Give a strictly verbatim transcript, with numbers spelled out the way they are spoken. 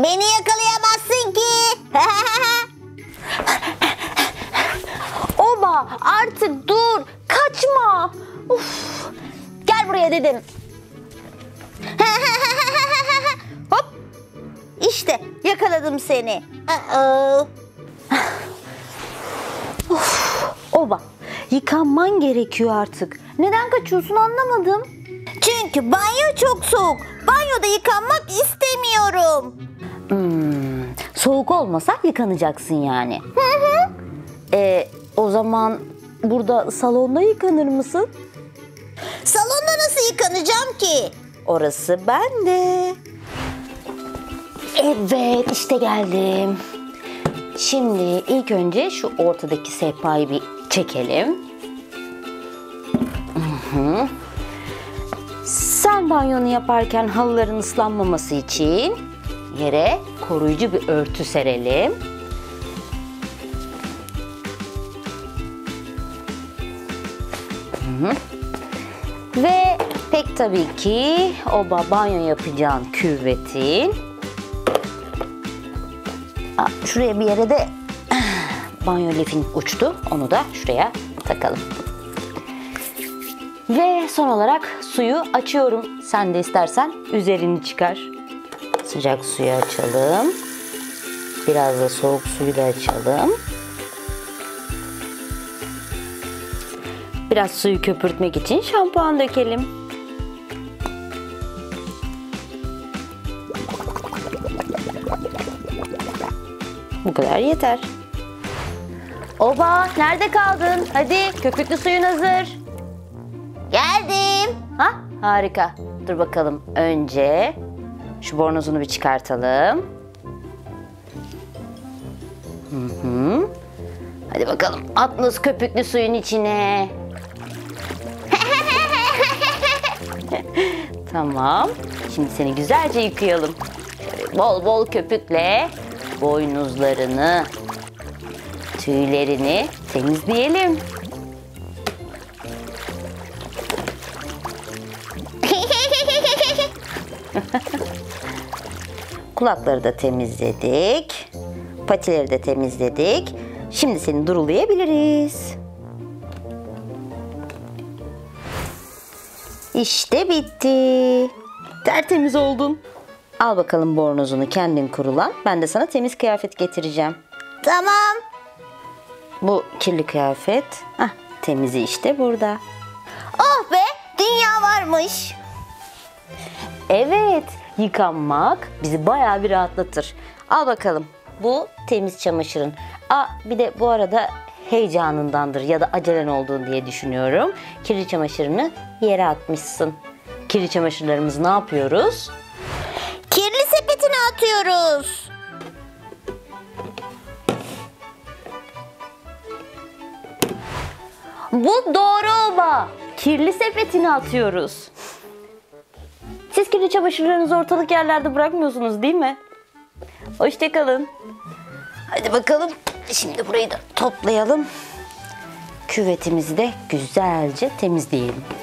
Beni yakalayamazsın ki. Oba, artık dur. Kaçma. Uf. Gel buraya dedim. Hop. İşte yakaladım seni. Uh-oh. Uf. Oba, yıkanman gerekiyor artık. Neden kaçıyorsun anlamadım. Çünkü banyo çok soğuk. Banyoda yıkanmak istemiyorum. Hmm, soğuk olmasa yıkanacaksın yani. Hı hı. E, o zaman burada salonda yıkanır mısın? Salonda nasıl yıkanacağım ki? Orası bende. Evet, işte geldim. Şimdi ilk önce şu ortadaki sehpayı bir çekelim. Hı hı. Sen banyonu yaparken halıların ıslanmaması için yere koruyucu bir örtü serelim. Hı hı. Ve pek tabii ki oba banyo yapacağın küvetin. Aa, şuraya bir yere de banyo lifin uçtu. Onu da şuraya takalım. Ve son olarak suyu açıyorum. Sen de istersen üzerini çıkar. Sıcak suyu açalım. Biraz da soğuk suyu da açalım. Biraz suyu köpürtmek için şampuan dökelim. Bu kadar yeter. Oba, nerede kaldın? Hadi, köpüklü suyun hazır. Geldim. Ha, harika. Dur bakalım. Önce şu bornozunu bir çıkartalım. Hı hı. Hadi bakalım. Atlas köpüklü suyun içine. Tamam. Şimdi seni güzelce yıkayalım. Şöyle bol bol köpükle boynuzlarını, tüylerini temizleyelim. Kulakları da temizledik. Patileri de temizledik. Şimdi seni durulayabiliriz. İşte bitti. Tertemiz oldun. Al bakalım bornozunu kendin kurulan. Ben de sana temiz kıyafet getireceğim. Tamam. Bu kirli kıyafet. Ah, temizi işte burada. Oh be, dünya varmış. Evet, yıkanmak bizi bayağı bir rahatlatır. Al bakalım. Bu temiz çamaşırın. Aa, bir de bu arada heyecanındandır ya da acelen olduğunu diye düşünüyorum. Kirli çamaşırını yere atmışsın. Kirli çamaşırlarımızı ne yapıyoruz? Kirli sepetine atıyoruz. Bu doğru oba. Kirli sepetine atıyoruz. Siz kirli çamaşırlarınızı ortalık yerlerde bırakmıyorsunuz değil mi? Hoşça kalın. Hadi bakalım. Şimdi burayı da toplayalım. Küvetimizi de güzelce temizleyelim.